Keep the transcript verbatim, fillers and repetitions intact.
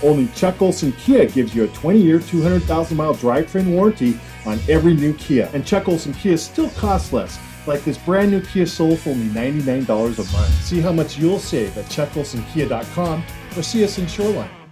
Only Chuck Olson Kia gives you a twenty year, two hundred thousand mile drivetrain warranty on every new Kia. And Chuck Olson Kia still costs less, like this brand new Kia Soul for only ninety-nine dollars a month. See how much you'll save at chuck olson kia dot com or see us in Shoreline.